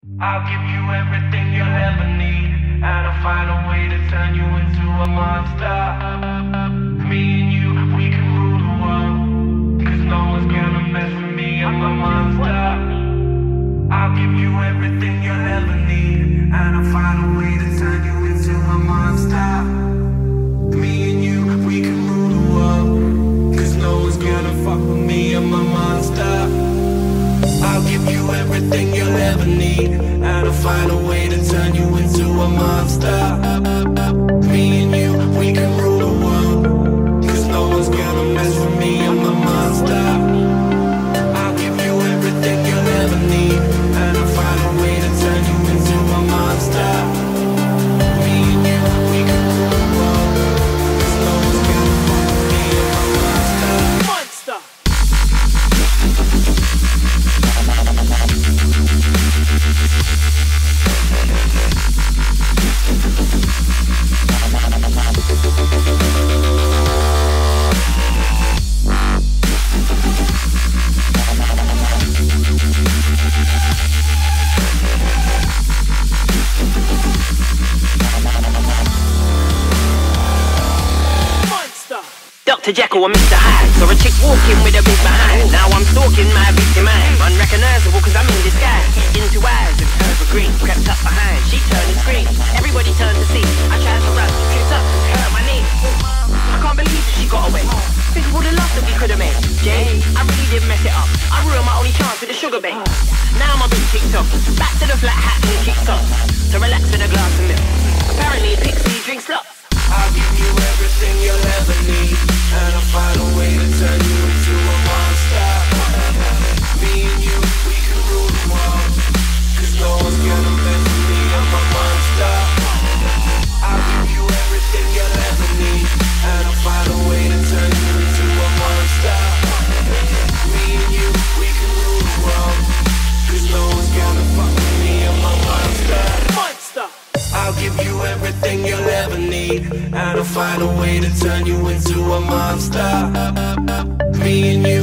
I'll give you everything you'll ever need, and I'll find a way to turn you into a monster. Me and you, we can rule the world, 'cause no one's gonna mess with me, I'm a monster. I'll give you everything you'll ever need, and I'll find a way to turn you into a monster. Me and you, we can rule the world, 'cause no one's gonna fuck with me, I'm a monster. I'll give you everything you'll ever need, and I'll find a way to turn you into a monster. Me and you, we can rule the world, 'cause no one's gonna mess with me, I'm a monster. I'll give you everything you'll ever need, and I'll find a way to turn you into a monster. Me and you, we can rule the world, 'cause no one's gonna fuck with me, I'm a monster. Monster! Dr. Jekyll and Mr. Hyde. Saw a chick walking with a big behind. Now I'm stalking my victim eye. Unrecognizable cause I'm in disguise. Into eyes and turns were green. Crept up behind, she turned and screamed. Everybody turned to see. I tried to run, tripped up and hurt my knee. I can't believe she got away. Think of all the love that we could have made. Jay, I really did mess it up. I ruined my only chance with the sugar bait. Now I'm a bit kicked off. Back to the flat hat and kicks off. To relax with a glass of milk. Apparently Pixie drinks lots. I'll give you everything you'll ever need, and I'll find a way to turn you into a monster. Me and you, we can rule the world, 'cause no one's gonna mess with me, I'm a monster. I'll give you everything you'll ever need, and I'll find a way to turn you into a monster. Me and you, we can rule the world, 'cause no one's gonna fuck with me, I'm a monster. Monster! I'll give you everything you'll ever need, and I'll find a way to turn you into a monster. Me and you